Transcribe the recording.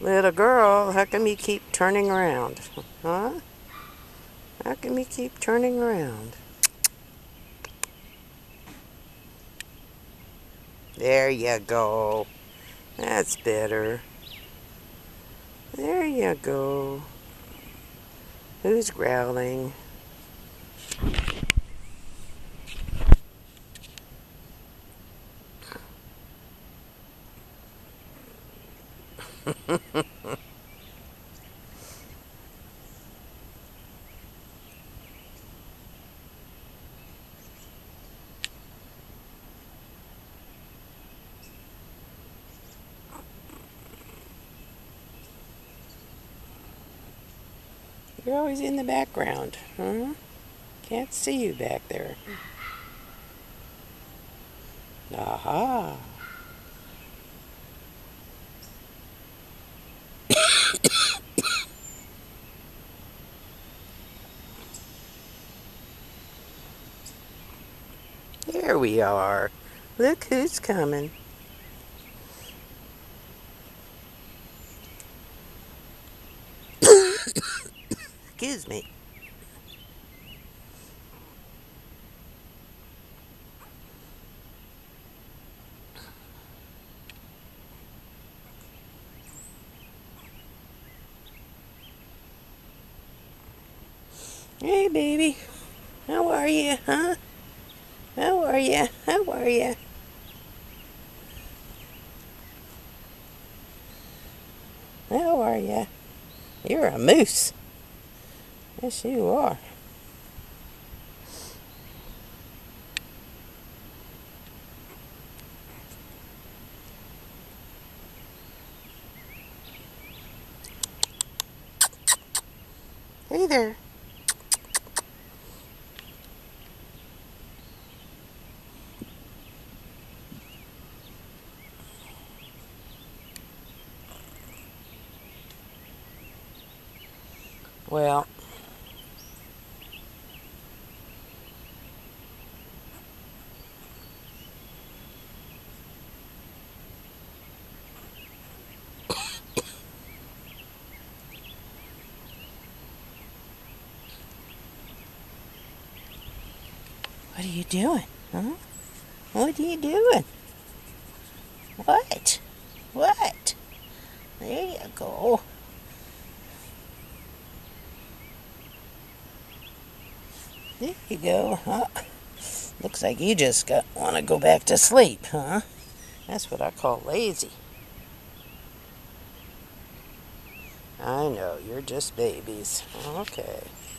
Little girl, how come you keep turning around? Huh? How come you keep turning around? There you go. That's better. There you go. Who's growling? You're always in the background, huh? Can't see you back there. Aha. There we are. Look who's coming. Excuse me. Hey, baby. How are you, huh? How are you? How are you? How are you? You're a moose. Yes, you are. Hey there. Well, what are you doing, huh? What are you doing? What? What? There you go. There you go, huh? Looks like you just want to go back to sleep, huh? That's what I call lazy. I know, you're just babies. Okay.